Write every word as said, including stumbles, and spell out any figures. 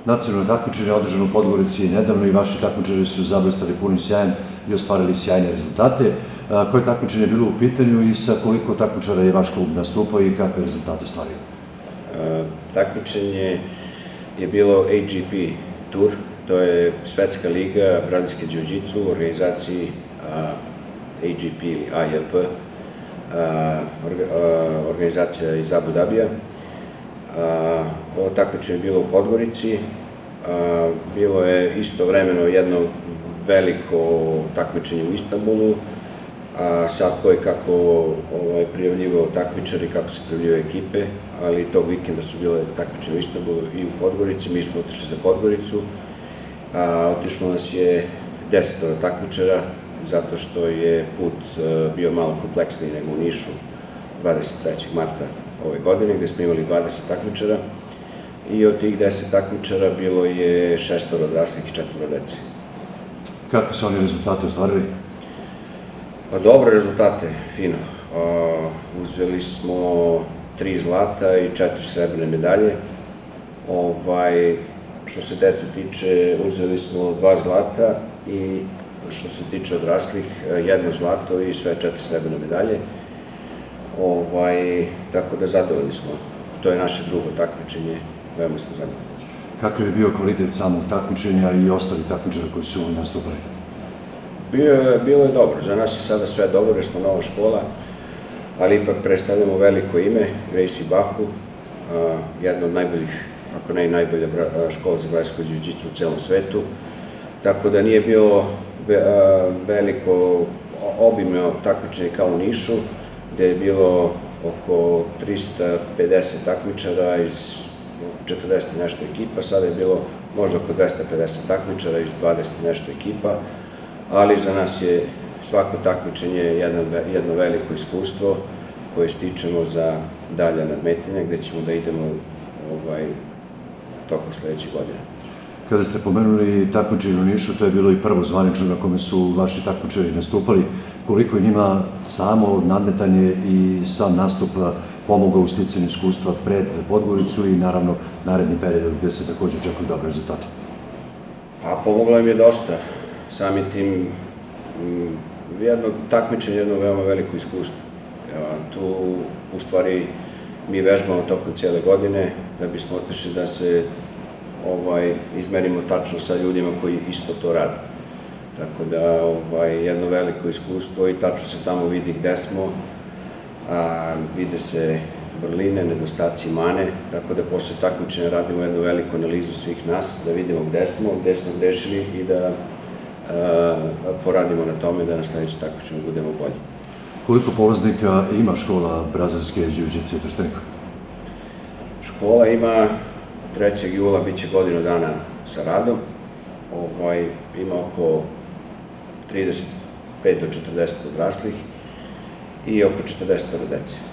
nacionalno takmičenje održano u Podgorici nedavno i vaši takmičari su zablistali punim sjajem i ostvarili sjajne rezultate. Koje takmičenje je bilo u pitanju i sa koliko takmičara je vaš klub nastupao i kakve rezultate ostvario? Takmičenje je bilo A G P Tour, to je Svetska liga brazilske džiu-džicu u organizaciji A G P ili A J P, organizacija iz Abu Dabija. Ovo takmičenje je bilo u Podgorici, bilo je istovremeno jedno veliko takmičenje u Istanbulu, a sad ko je kako prijavljivao takmičari, kako se prijavljivao ekipe, ali tog vikenda su bile takmičenje u Istanbulu i u Podgorici, mi smo otišli za Podgoricu. Otišlo nas je deset takmičara, zato što je put bio malo kompleksniji nego u Nišu dvadeset trećeg marta ove godine, gde smo imali dvadeset takmičara i od tih deset takmičara bilo je šestoro odraslih i četvoro dece. Kakve su oni rezultate ostvarili? Pa dobre rezultate, fino. Uzeli smo tri zlata i četiri srebrne medalje. Što se dece tiče, uzeli smo dva zlata i što se tiče odraslih, jedno zlato i sve četiri srebrne medalje. Tako da zadovoljni smo. To je naše drugo takmičenje, veoma smo zadovoljni. Kakav je bio kvalitet samog takmičenja i ostali takmičara koji su nastupali? Bilo je dobro. Za nas je sada sve dobro jer smo nova škola, ali ipak predstavljamo veliko ime, Gracie Barra, jedna od najboljih, ako ne i najbolja škola za brazilsku džiu-džicu u celom svetu. Tako da nije bilo veliko obimno takmičenje kao u Nišu, gde je bilo oko trista pedeset takmičara iz četrdeset nešto ekipa, sada je bilo možda oko dvesta pedeset takmičara iz dvadeset nešto ekipa, ali za nas je svako takmičenje jedno veliko iskustvo koje stičemo za dalje nadmetanja, gde ćemo da idemo tokom sledećih godina. Kada ste pomenuli takmičenje u Nišu, to je bilo i prvo zvanično na kome su vaši takmičari nastupali. Koliko je njima samo nadmetanje i sam nastup pomogao u sticanju iskustva pred Podgoricu i naravno naredni period gde se takođe očekuju dobre rezultate? Pa pomoglo im je dosta. Samim tim jedno takmičenje je jedno veoma veliko iskustvo. Tu u stvari mi vežbamo tokom cijele godine da bismo otišli da se izmerimo tačno sa ljudima koji isto to rade. Tako da jedno veliko iskustvo i tačno se tamo vidi gde smo, vide se vrline, nedostaci, mane, tako da posle takmičenja radimo jednu veliku analizu svih nas, da vidimo gde smo, gde smo grešili i da poradimo na tome da na sledećem takmičenju budemo bolji. Koliko polaznika ima škola brazilske džiu-džice u Trsteniku? Škola ima trećeg jula, bit će godinu dana sa radom. Ima oko trideset pet do četrdeset odraslih i oko četrdeset dece.